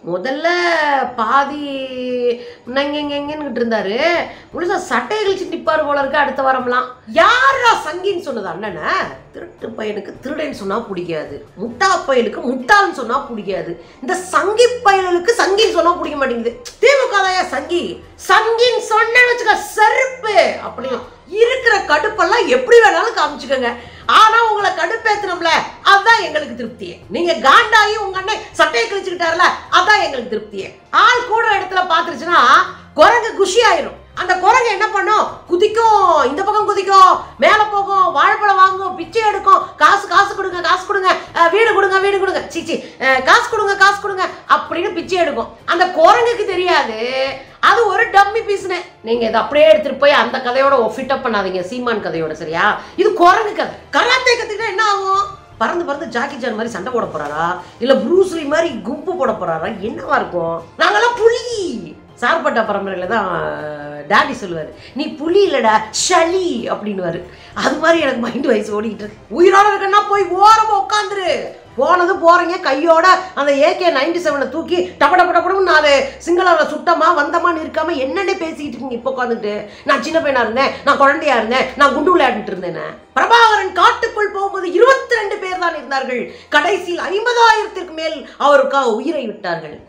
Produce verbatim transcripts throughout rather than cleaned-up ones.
முதல்ல பாதி எங்கெங்கெங்கன்னுகிட்டு இருந்தாரு. முழுசா சட்டையை கழிச்சு நிப்பாரு போல இருக்கு அடுத்த வாரம்லாம். யாரா சங்கின்னு சொன்னது அண்ணனை? திருட்டு பையனுக்கு திருடன்னு சொன்னா பிடிக்காது, முட்டா பையனுக்கு முட்டாள்னு சொன்னா பிடிக்காது, இந்த சங்கி பையனுக்கு சங்கின்னு சொன்னா பிடிக்க மாட்டேங்குது. திமுக தான் சங்கி. சங்கின்னு சொன்னேன்னு வச்சுக்க செருப்பு அப்படியும் இருக்கிற கடுப்பெல்லாம் எப்படி வேணாலும் காமிச்சுக்கோங்க. ஆனா உங்களை கடுப்பேத்தணும்ல, அதுதான் எங்களுக்கு திருப்தியே. நீங்க காண்டாயி உங்க அண்ணன் சட்டையை கிழிச்சுக்கிட்டாருல, அதான் எங்களுக்கு திருப்தியே. ஆள் கூட இடத்துல பாத்துருச்சுன்னா குரங்கு குஷி ஆயிரும். அந்த குரங்கு என்ன பண்ணும்? குதிக்கும், இந்த பக்கம் குதிக்கும், மேல போகும், வாழைப்பழம் வாங்கும், பிச்சை எடுக்கும், காசு காசு கொடுங்க காசு கொடுங்க, வீடு கொடுங்க வீடு கொடுங்க, சிச்சி காசு கொடுங்க காசு கொடுங்க அப்படின்னு பிச்சை எடுக்கும். அந்த குரங்குக்கு தெரியாது அது ஒரு டம்மி பீஸ்னு. நீங்க இதை அப்படியே எடுத்துட்டு போய் அந்த கதையோட ஃபிட் அப் பண்ணாதீங்க, சீமான் கதையோட. சரியா? இது குரங்கு கதை. கராத்தே கத்துக்கிட்டா என்ன ஆகும்? பறந்து பறந்து ஜாக்கி சான் மாதிரி சண்டை போட போறாரா, இல்ல ப்ரூஸ்லி மாதிரி கும்பு போட போறாரா? என்னவா இருக்கும்? நாங்கெல்லாம் புலி. சார்பட்டா பரம்பரையில தான் டாடி சொல்லுவாரு, நீ புலி இல்லடா ஷலி அப்படின்னுவாரு. அது மாதிரி எனக்கு மைண்ட் வயசு ஓடிக்கிட்டு இருக்கு. உயிரோட இருக்கன்னா போய் ஓரமா உட்காந்துரு. போனது போறீங்க கையோட அந்த ஏகே நைன்டி செவனை தூக்கி டப்ப டப்ப டப்படும் நாலு சிங்கள சுட்டமா வந்தமான்னு இருக்காம என்னென்ன பேசிக்கிட்டு இருக்கீங்க இப்போ உட்காந்துட்டு. நான் சின்ன பையனா இருந்தேன், நான் குழந்தையா இருந்தேன், நான் குண்டு விளையாடிட்டு இருந்தேன். பிரபாகரன் காட்டுக்குள் போகும்போது இருபத்தி ரெண்டு பேர் தான் இருந்தார்கள். கடைசியில் ஐம்பதாயிரத்திற்கு மேல் அவருக்காக உயிரை விட்டார்கள்.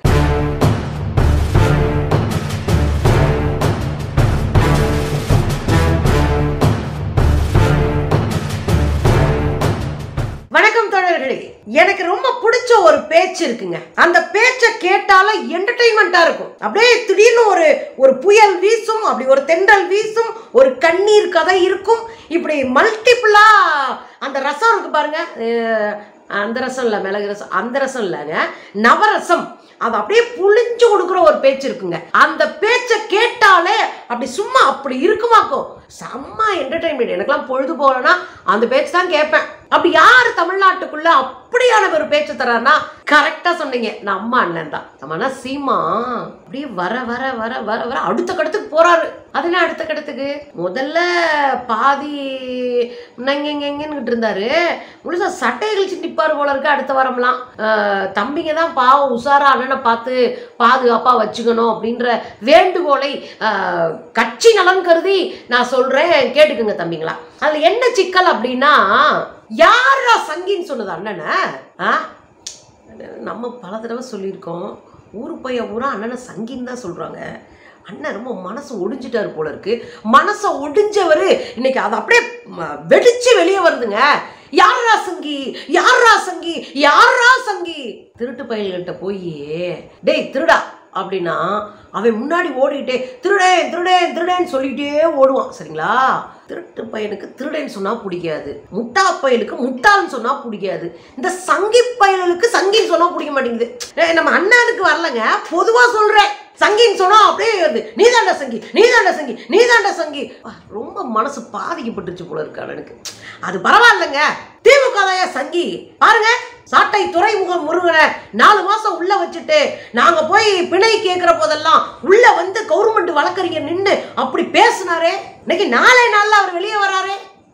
வணக்கம் தோழர்களே. எனக்கு ரொம்ப பிடிச்ச ஒரு பேச்சு இருக்குங்க. அந்த பேச்சை கேட்டால என்டர்டெயின்மெண்டா இருக்கும். அப்படியே திடீர்னு ஒரு ஒரு புயல் வீசும், அப்படி ஒரு தென்றல் வீசும், ஒரு கண்ணீர் கதை இருக்கும். இப்படி மல்டிபிளா அந்த ரசம் இருக்கு பாருங்க, அந்த ரசம் இல்லை மிளகு ரசம், அந்த ரசம் இல்லைங்க நவரசம், அது அப்படியே புளிஞ்சு கொடுக்குற ஒரு பேச்சு இருக்குங்க. அந்த பேச்சை கேட்டாலே அப்படி சும்மா அப்படி இருக்குமாக்கும். செம்ம என்டர்டைன்மெண்ட். எனக்கெல்லாம் பொழுது போகலன்னா அந்த பேச்சு தான் கேட்பேன். அப்படி யார் தமிழ்நாட்டுக்குள்ள அப்படியான ஒரு பேச்சு தரான்னா கரெக்டா சொன்னீங்க, நம்ம அண்ணன் தான். நம்ம சீமா அப்படியே வர வர வர வர வர அடுத்த கடத்துக்கு போறாரு. அதுனா அடுத்த கடத்துக்கு முதல்ல பாதி எங்கெங்கெங்கன்னுகிட்டு இருந்தாரு. முழுசா சட்டையை கழிச்சு நிப்பாரு போல இருக்கு அடுத்த வாரம்லாம். தம்பிங்க தான் பாவம் உஷாரா அண்ணனை பார்த்து பாதுகாப்பா வச்சுக்கணும் அப்படின்ற வேண்டுகோளை கட்சி நலன் கருதி நான் சொல்றேன், கேட்டுக்குங்க தம்பிங்களா. அதுல என்ன சிக்கல் அப்படின்னா, யாரா சங்கின்னு சொன்னது அண்ணனை? நம்ம பல தடவை சொல்லியிருக்கோம், ஊரு பையன் ஊரா அண்ணனை சங்கின்னு தான் சொல்றாங்க. அண்ணன் ரொம்ப மனசு ஒடிஞ்சிட்டாரு போல இருக்கு. மனசை ஒடிஞ்சவரு இன்னைக்கு அதை அப்படியே வெடிச்சு வெளியே வருதுங்க. யாரா சங்கி, யாரா சங்கி, யாரா சங்கி? திருட்டு பயல்கிட்ட போய் டேய் திருடா அப்படின்னா அவன் முன்னாடி ஓடிக்கிட்டே திருடேன் திருடேன் திருடேன்னு சொல்லிக்கிட்டே ஓடுவான். சரிங்களா? திருட்டு பையனுக்கு திருடன்னு சொன்னா பிடிக்காது, முட்டா பையனுக்கு முட்டாள்னு சொன்னா பிடிக்காது, இந்த சங்கி பயலுக்கு சங்கின்னு சொன்னா பிடிக்க மாட்டேங்குது. நம்ம அண்ணனுக்கு வரலங்க, பொதுவா சொல்றேன். சங்கின்னு சொன்னா அப்படியே நீதாண்ட சங்கி நீதாண்ட சங்கி நீதாண்ட சங்கி. ரொம்ப மனசு பாதிக்கப்பட்டுச்சு போல இருக்கு அண்ணனுக்கு. அது பரவாயில்லைங்க, திமுக தான் சங்கி. பாருங்க, சாட்டை துறைமுகம் முருகனை நாலு மாசம் உள்ள வச்சுட்டு நாங்க போய் பிணை கேட்கிற போதெல்லாம் உள்ள வந்து கவர்மெண்ட் வழக்கறிஞர் நின்று அப்படி பேசினாரே. இன்னைக்கு நாளே நாள்ல அவர் வெளியே வராரே.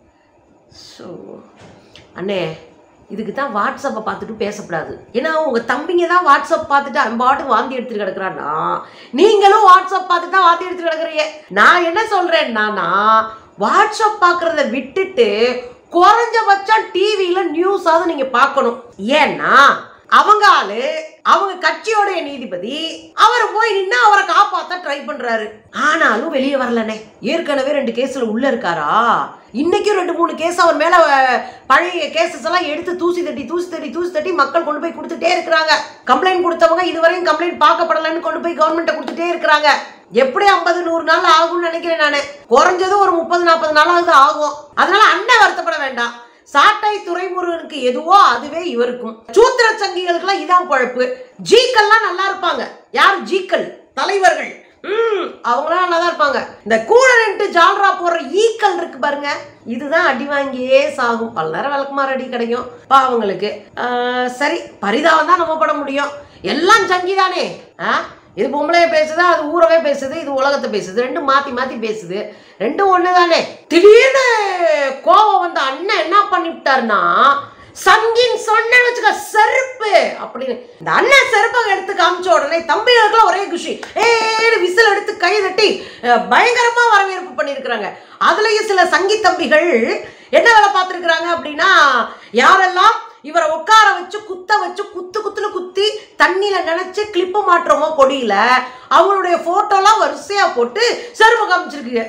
அண்ணே, இதுக்கு தான் வாட்ஸ்அப்பை பார்த்துட்டு பேசக்கூடாது. ஏன்னா உங்க தம்பிங்க தான் வாட்ஸ்அப் பார்த்துட்டு அம்பாட்டு வாந்தி எடுத்துட்டு கிடக்குறான்னா, நீங்களும் வாட்ஸ்அப் பார்த்துட்டு தான் வாந்தி எடுத்துட்டு கிடக்குறீங்க. நான் என்ன சொல்றேன்னா, வாட்ஸ்அப் பார்க்கறத விட்டுட்டு குறைஞ்சபட்சம் டிவியில நியூஸாவது நீங்க பார்க்கணும். ஏன்னா அவங்க ஆளு, அவங்க கட்சியோடைய நீதிபதி, அவர் போய் நின்று அவரை காப்பாத்த ட்ரை பண்றாரு. ஆனாலும் வெளியே வரலனே. ஏற்கனவே ரெண்டு கேஸ்ல உள்ள இருக்காரா, இன்னைக்கும் ரெண்டு மூணு கேஸ் அவர் மேல பழைய கேசஸ் எல்லாம் எடுத்து தூசி தட்டி தூசி தட்டி தூசி தட்டி மக்கள் கொண்டு போய் கொடுத்துட்டே இருக்கிறாங்க. கம்ப்ளைண்ட் கொடுத்தவங்க இதுவரையும் கம்ப்ளைண்ட் பார்க்கப்படலன்னு கொண்டு போய் கவர்மெண்ட்டை கொடுத்துட்டே இருக்கிறாங்க. எப்படி ஐம்பது நூறு நாள் ஆகும்னு நினைக்கிறேன் நானு. குறைஞ்சது ஒரு முப்பது நாற்பது நாளாவது ஆகும். அதனால அண்ணன் வருத்தப்பட வேண்டாம். சாட்டை துறைமுருகனுக்கு எதுவோ அதுவே இவருக்கும். சூத்திர சங்கிகளுக்கு எல்லாம் இதான் பழப்பு. ஜீக்கள்லாம் நல்லா இருப்பாங்க. யார் ஜீக்கள்? தலைவர்கள். ம் அவங்களாம் நல்லா தான் இருப்பாங்க. இந்த கூடன்ட்டு ஜால்ரா போடுற ஈக்கள் இருக்கு பாருங்க, இதுதான் அடி வாங்கியே சாகும். பல நேரம் விளக்குமாறு அடி கிடைக்கும் பாவங்களுக்கு. சரி, பரிதாபம் தான் நம்ம பட முடியும். எல்லாம் சங்கி தானே. இது பொம்பளைய பேசுது, அது ஊரவே பேசுது, இது உலகத்தை பேசுது, ரெண்டும் மாத்தி மாத்தி பேசுது. ரெண்டும் ஒண்ணு தானே. திடீர்னு கோவம் வந்த அண்ணன் என்ன பண்ணிவிட்டாருன்னா, சங்கின் சொன்னேன்னு வச்சுக்க செருப்பு அப்படின்னு இந்த அண்ணன் செருப்பை எடுத்து காமிச்ச உடனே தம்பிகளுக்குலாம் ஒரே குஷி, ஏன்னு விசில் எடுத்து கை தட்டி பயங்கரமா வரவேற்பு பண்ணியிருக்கிறாங்க. அதுலயும் சில சங்கி தம்பிகள் என்ன வேலை பார்த்துருக்குறாங்க அப்படின்னா, யாரெல்லாம் இவரை உட்கார வச்சு குத்த வச்சு குத்து குத்துல குத்தி தண்ணியில நினைச்சு கிளிப்பு மாற்றமோ கொடியில அவங்களுடைய போட்டோலாம் வரிசையா போட்டு செருப்பு காமிச்சிருக்குங்க.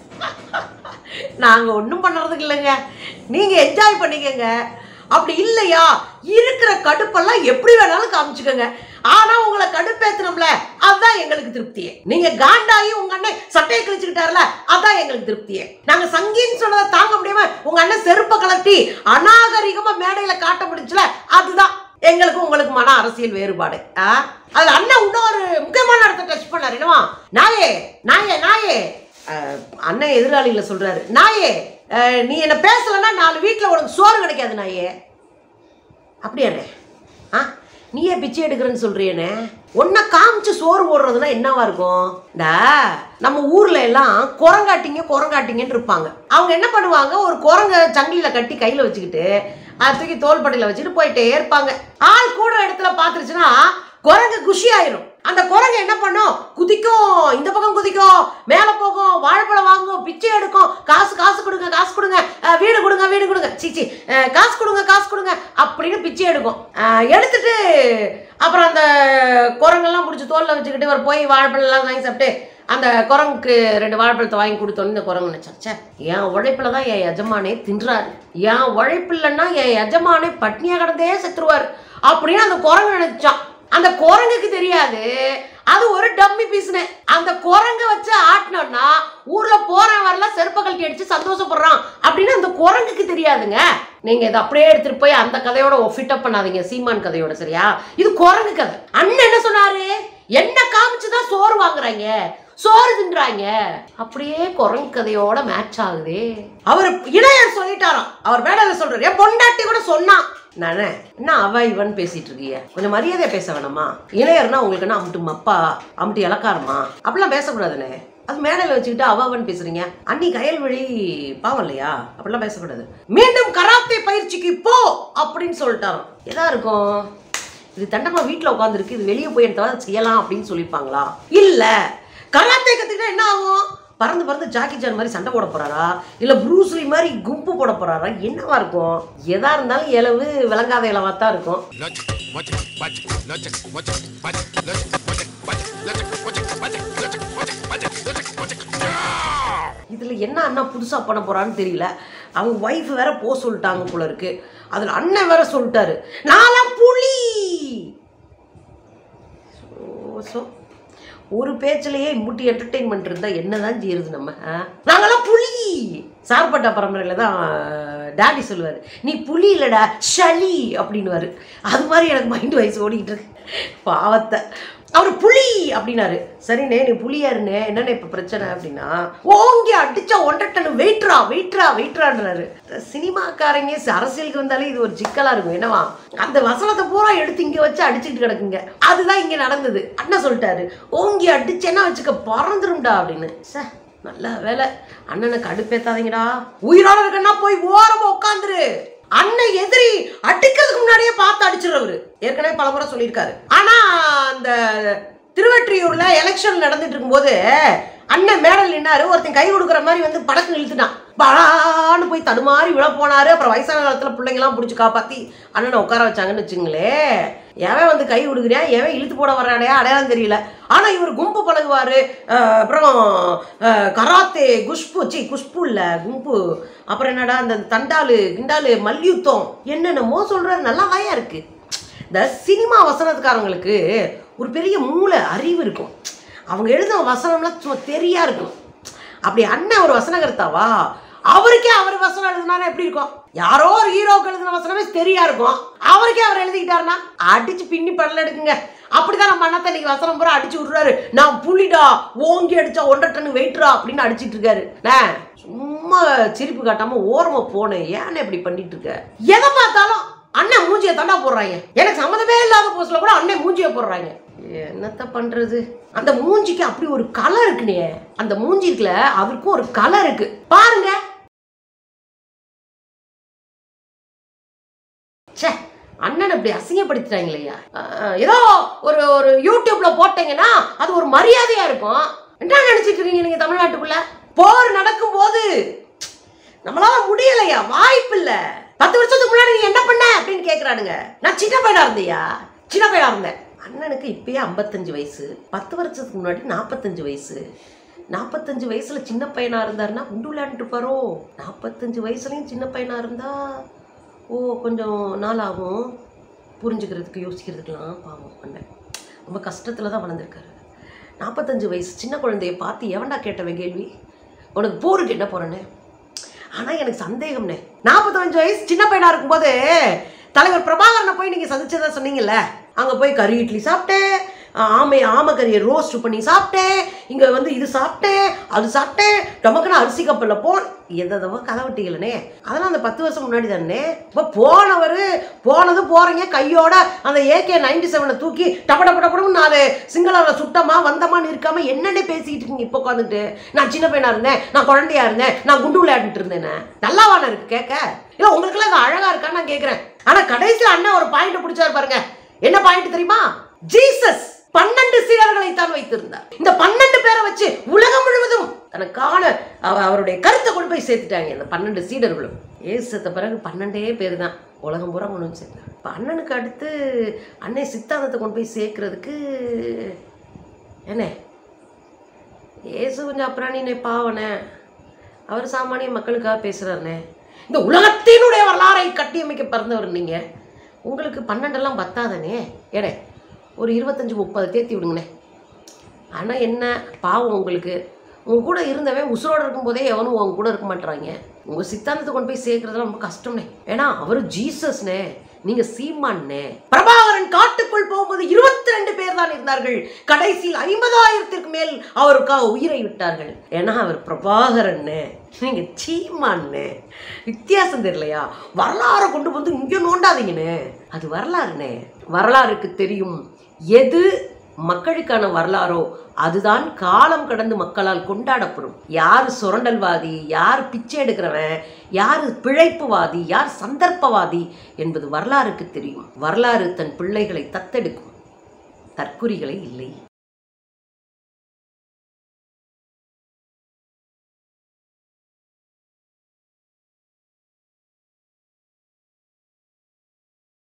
நாங்க ஒன்றும் பண்ணுறதுக்கு இல்லைங்க, நீங்க என்ஜாய் பண்ணிக்கங்க. அப்படி இல்லையா இருக்கிற கடுப்பெல்லாம் எப்படி வேணாலும் காமிச்சுக்கோங்க. ஆனா உங்களை கடுப்பேத்தணும்ல, அதுதான் எங்களுக்கு திருப்தியே. நீங்க காண்டாயி உங்க அண்ணன் சட்டையை கிழிச்சுக்கிட்டாருல, அதான் எங்களுக்கு திருப்தியே. நாங்க சங்கின்னு சொன்னதை தாங்க முடியாம உங்க அண்ணன் செருப்பை கலட்டி அநாகரிகமா மேடையில காட்ட முடிச்சுல, அதுதான் எங்களுக்கு உங்களுக்கு மன அரசியல் வேறுபாடு. அதுல அண்ணன் இன்னொரு முக்கியமான இடத்தை டச் பண்ணாரு. என்னவா, நாயே நாயே நாயே அண்ணன் எதிராளியில சொல்றாரு, நாயே நீ என்ன பேசலன்னா நாலு வீட்டுல உனக்கு சோறு கிடைக்காது நாயே. அப்படியாண்ணே, ஆ நீயே பிச்சை எடுக்கிறேன்னு சொல்றியனே, ஒன்ன காமிச்சு சோறு போடுறதுன்னா என்னவா இருக்கும்? இந்த நம்ம ஊர்ல எல்லாம் குரங்காட்டிங்க குரங்காட்டிங்கன்னு இருப்பாங்க. அவங்க என்ன பண்ணுவாங்க, ஒரு குரங்க சங்கிலியில கட்டி கையில வச்சுக்கிட்டு அது தூக்கி தோள்பட்டியில வச்சுட்டு போயிட்டே இருப்பாங்க. ஆள் கூட இடத்துல பாத்துருச்சுன்னா குரங்கு குஷி ஆயிரும். அந்த குரங்கு என்ன பண்ணும், குதிக்கும், இந்த பக்கம் குதிக்கும், மேல போகும், வாழைப்பழம் வாங்கும், பிச்சை எடுக்கும், காசு காசு கொடுங்க காசு கொடுங்க, வீடு கொடுங்க வீடு கொடுங்க, சீச்சி காசு கொடுங்க காசு கொடுங்க அப்படின்னு பிச்சை எடுக்கும். எடுத்துட்டு அப்புறம் அந்த குரங்கெல்லாம் பிடிச்சி தோல்ல வச்சுக்கிட்டு ஒரு போய் வாழைப்பழம் எல்லாம் வாங்கி சாப்பிட்டு அந்த குரங்குக்கு ரெண்டு வாழைப்பழத்தை வாங்கி கொடுத்தோன்னு இந்த குரங்கு நினைச்சாச்சே, என் உழைப்புல தான் என் எஜமானே தின்றாரு, என் உழைப்பு இல்லைன்னா என் எஜமானே பட்னியா கடந்தே செத்துருவாரு அப்படின்னு அந்த குரங்கு நினைச்சான். அந்த குரங்குக்கு தெரியாது அது ஒரு டம்மி பீஸ்னு. அந்த குரங்க வச்சு ஆட்டினோம்னா ஊர்ல போறேன் வரல செருப்ப கழட்டி அடிச்சு சந்தோஷப்படுறான் அப்படின்னு அந்த குரங்குக்கு தெரியாதுங்க. நீங்க இதை அப்படியே எடுத்துட்டு போய் அந்த கதையோட ஃபிட் அப் பண்ணாதீங்க, சீமான் கதையோட, சரியா? இது குரங்கு கதை. அண்ணன் என்ன சொன்னாரு, என்ன காமிச்சுதான் சோறு வாங்குறாங்க, சோறு தின்றாங்க, அப்படியே குரங்கு கதையோட மேட்ச் ஆகுது. அவர் இளையர் சொல்லிட்டாராம், அவர் மேடையில சொல்றாரு, என் பொண்டாட்டி கூட சொன்னான். நானே என்ன அவ இவன் பேசிட்டு இருக்கீங்க, கொஞ்சம் மரியாதையா பேச வேணாமா? இளையர்னா உங்களுக்கு என்ன அம்ட்டு மப்பா அம்ட்டு இலக்காரமா? அப்படிலாம் பேசக்கூடாதுனே. அது மேடையில வச்சுக்கிட்டு அவ அவன் பேசுறீங்க. அன்னி கயல்வழி பாவம் இல்லையா? அப்படிலாம் பேசக்கூடாது. மீண்டும் கராத்தே பயிற்சிக்கு போ அப்படின்னு சொல்லிட்டாராம். எதா இருக்கும் இது, தண்டமா வீட்டுல உட்காந்துருக்கு, இது வெளியே போய் எடுத்தா செய்யலாம் அப்படின்னு சொல்லியிருப்பாங்களா? இல்ல, கராத்தே கத்துக்கிட்டா என்ன ஆகும்? பறந்து பறந்து ஜாக்கி சான் மாதிரி சண்டை போட போறாரா, இல்ல ப்ரூஸ்லி மாதிரி கும்பு போட போறாரா, என்னவா இருக்கும்? எதா இருந்தாலும் இலவு விளங்காத இலவா தான் இருக்கும். இதுல என்ன அண்ணா புதுசா பண்ண போறான்னு தெரியல. அவங்க ஒய்ஃப் வேற போ சொல்லிட்டாங்க போல இருக்கு. அதுல அண்ணன் வேற சொல்லிட்டாரு, நாலாம் புலி. ஒரு பேச்சிலேயே முட்டி என்டர்டெயின்மெண்ட் இருந்தா என்னதான் செய்யறது நம்ம? நாங்கெல்லாம் புலி. சார்பட்டா பரம்பரையில தான் டாடி சொல்லுவாரு, நீ புலி இல்லடா ஷலி அப்படின்னுவாரு. அது மாதிரி எனக்கு மைண்ட் வைஸ் ஓடிக்கிட்டு இருக்கு. பாவத்தை அவரு புலி அப்படின்னாரு. சரிண்ணே நீ புலியா இருந்தே, என்னன்னு இப்ப பிரச்சனை அப்படின்னா, ஓங்கி அடிச்சா ஒன்றரை டன் வெயிட்ரா வெயிட்ரா வெயிட்ரான்றாரு. சினிமாக்காரங்க அரசியலுக்கு வந்தாலே இது ஒரு சிக்கலா இருக்கும். என்னவா, அந்த வசனத்தை பூரா எடுத்து இங்க வச்சு அடிச்சுட்டு கிடக்குங்க. அதுதான் இங்க நடந்தது. அண்ணன் சொல்லிட்டாரு, ஓங்கி அடிச்சேன்னா வச்சுக்க பறந்துரும்டா அப்படின்னு. சார் நல்ல வேலை, அண்ணனை கடுப்பேத்தாதீங்கடா, உயிரோட இருக்கன்னா போய் ஓரமா உட்காந்துரு. அண்ணன் எதிரி அடிக்கிறதுக்கு முன்னாடியே பார்த்து அடிச்சிடுறவரு, ஏற்கனவே பல முறை சொல்லியிருக்காரு. ஆனா அந்த திருவெற்றியூர்ல எலெக்ஷன் நடந்துட்டு இருக்கும்போது அண்ணன் மேடல் நின்னாரு, ஒருத்தன் கை கொடுக்குற மாதிரி வந்து படக்கு இழுத்துட்டான், பலான்னு போய் தடுமாறி விழ போனாரு. அப்புறம் வயசான காலத்துல பிள்ளைங்கெல்லாம் பிடிச்சி காப்பாத்தி அண்ணனை உட்கார வச்சாங்கன்னு வச்சுங்களே. எவன் வந்து கை கொடுக்குறியா, எவன் இழுத்து போட வர்றாடையா அடையாளம் தெரியல. ஆனா இவர் கும்பு பழகுவாரு. அப்புறம் கராத்தே குஷ்பு, சி குஷ்பு இல்ல கும்பு, அப்புறம் என்னடா அந்த தண்டாலு கிண்டாலு மல்யுத்தம், என்னென்னமோ சொல்றாரு. நல்லா வாயா இருக்கு. இந்த சினிமா வசனத்துக்காரங்களுக்கு ஒரு பெரிய மூளை அறிவு இருக்கும். அவங்க எழுதுன வசனம்லாம் சும்மா தெரியா இருக்கும். அப்படி அண்ணன் ஒரு வசனகர்த்தாவா, அவருக்கே அவர் வசனம் எழுதுனாரா எப்படி இருக்கும்? யாரோ ஒரு ஹீரோக்கு எழுதின வசனமே தெரியா இருக்கும், அவருக்கே அவர் எழுதிக்கிட்டாருன்னா அடிச்சு பின்னி படல எடுக்குங்க. அப்படிதான் நம்ம அண்ணத்தை இன்னைக்கு வசனம் பூரா அடிச்சு விடுறாரு. நான் புலிடா, ஓங்கி அடிச்சா ஒன்றரை டன் வெயிட்ரா அப்படின்னு அடிச்சிட்டு இருக்காரு. சும்மா சிரிப்பு காட்டாம ஓரமா போனேன், ஏன்னு இப்படி பண்ணிட்டு இருக்க? எதை பார்த்தாலும் அண்ணன் மூஞ்சியை தண்டா போடுறாங்க. எனக்கு சம்மந்தமே இல்லாத போஸ்ட்ல கூட அண்ணன் மூஞ்சியை போடுறாங்க. என்னத்த பண்றது? அந்த மூஞ்சிக்கு அப்படி ஒரு கலர் இருக்குனே, அந்த மூஞ்சி இருக்குல்ல, அவருக்கும் ஒரு கலர் இருக்கு பாருங்க. அண்ணன் இப்படி அசிங்கப்படுத்திட்டாங்க இல்லையா? ஏதோ ஒரு ஒரு யூடியூப்ல போட்டீங்கன்னா அது ஒரு மரியாதையா இருக்கும். என்ன நினைச்சிட்டு இருக்கீங்க நீங்க? தமிழ்நாட்டுக்குள்ள போர் நடக்கும் போது நம்மளால முடியலையா? வாய்ப்பு இல்ல. பத்து வருஷத்துக்கு முன்னாடி நீ என்ன பண்ண அப்படின்னு கேக்குறானுங்க. நான் சின்ன பையனா இருந்தியா? சின்ன பையனா இருந்தேன். அண்ணனுக்கு இப்பயே ஐம்பத்தஞ்சு வயசு, பத்து வருஷத்துக்கு முன்னாடி நாற்பத்தஞ்சு வயசு. நாற்பத்தஞ்சு வயசுல சின்ன பையனா இருந்தாருன்னா குண்டு விளையாண்டுட்டு இருப்பாரோ? நாற்பத்தஞ்சு வயசுலயும் சின்ன பையனா இருந்தா ஓ கொஞ்சம் நாள் ஆகும் புரிஞ்சுக்கிறதுக்கு, யோசிக்கிறதுக்கெல்லாம். பாவம் அண்ணன் ரொம்ப கஷ்டத்துல தான் வளர்ந்துருக்காரு. நாற்பத்தஞ்சு வயசு சின்ன குழந்தைய பார்த்து எவன்டா கேட்டவன் கேள்வி? உனக்கு போருக்கு என்ன போறேன்னு. ஆனா எனக்கு சந்தேகம்னே, நாற்பத்தஞ்சு வயசு சின்ன பையனா இருக்கும்போது தலைவர் பிரபாகரனை போய் நீங்க சந்திச்சதா சொன்னீங்கல்ல, அங்க போய் கறி இட்லி சாப்பிட்டேன், ஆமை ஆமை கறியை ரோஸ்ட் பண்ணி சாப்பிட்டேன், இங்க வந்து இது சாப்பிட்டேன், அது சாப்பிட்டேன், டமக்குன்னு அரிசி கப்பல்ல போன் எதோ கதை விட்டீங்களே. அதெல்லாம் அந்த பத்து வருஷம் முன்னாடி தானே. இப்போ போனவர் போனது போறீங்க கையோட அந்த ஏகே நைன்டி செவனை தூக்கி டப்ப டப்ப டப்படும் நாலு சிங்கள சுட்டமா வந்தமான்னு இருக்காம என்னென்ன பேசிக்கிட்டு இருக்கீங்க இப்போ உட்காந்துட்டு? நான் சின்ன பையனா இருந்தேன், நான் குழந்தையா இருந்தேன், நான் குண்டு விளையாடிட்டு இருந்தேன். நல்லாவான இருக்கு கேட்க? இல்ல உங்களுக்குலாம் இது அழகா இருக்கான்னு நான் கேட்கிறேன். ஆனா கடைசியில் அண்ணன் ஒரு பாயிண்ட் பிடிச்சாரு பாருங்க. என்ன பாயிண்ட் தெரியுமா? ஜீசஸ் பன்னெண்டு சீடர்களை தான் வைத்திருந்தார். இந்த பன்னெண்டு பேரை வச்சு உலகம் முழுவதும் தனக்கான அவருடைய கருத்தை கொண்டு போய் சேர்த்துட்டாங்க இந்த பன்னெண்டு சீடர்களும். ஏசு செத்த பிறகு பன்னெண்டே பேர் தான் உலகம் பூரா கொண்டு வந்து சேர்த்தாங்க. இப்போ அண்ணனுக்கு அடுத்து அண்ணன் சித்தாந்தத்தை கொண்டு போய் சேர்க்கறதுக்கு என்ன ஏசு கொஞ்சம் அப்புறானே பாவனே, அவர் சாமானிய மக்களுக்காக பேசுறாருனே. இந்த உலகத்தினுடைய வரலாறை கட்டியமைக்க பிறந்தவர் நீங்க. உங்களுக்கு பன்னெண்டெல்லாம் பத்தாதனே. ஏடே ஒரு இருபத்தஞ்சு முப்பது தேத்தி விடுங்கண்ணே. ஆனால் என்ன பாவம் உங்களுக்கு, உங்க கூட இருந்தவன் உசுரோடு இருக்கும்போதே எவனும் உங்க கூட இருக்க மாட்டாங்க. உங்க சித்தாந்தத்தை கொண்டு போய் சேர்க்கறதுலாம் ரொம்ப கஷ்டம்னே. ஏன்னா அவரு ஜீசஸ்னே, நீங்க சீமானே. பிரபாகரன் காட்டுக்குள் போகும்போது இருபத்தி ரெண்டு பேர் தான் இருந்தார்கள். கடைசியில் ஐம்பதாயிரத்திற்கு மேல் அவருக்காக உயிரை விட்டார்கள். ஏன்னா அவர் பிரபாகரன், நீங்க சீமானே. வித்தியாசம் தெரியலையா? வரலாறை கொண்டு வந்து இங்க நோண்டாதீங்கன்னு. அது வரலாறுனே. வரலாறுக்கு தெரியும் எது மக்களுக்கான வரலாறோ அதுதான் காலம் கடந்து மக்களால் கொண்டாடப்படும். யார் சுரண்டல்வாதி, யார் பிச்சை எடுக்கிறவன், யார் பிழைப்புவாதி, யார் சந்தர்ப்பவாதி என்பது வரலாறுக்கு தெரியும். வரலாறு தன் பிள்ளைகளை தத்தெடுக்கும், தற்குறிகளை இல்லை.